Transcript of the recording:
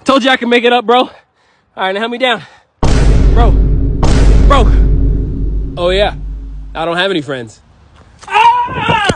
Told you I can make it up, bro. All right, now help me down. Bro. Bro. Oh, yeah. I don't have any friends. Ah!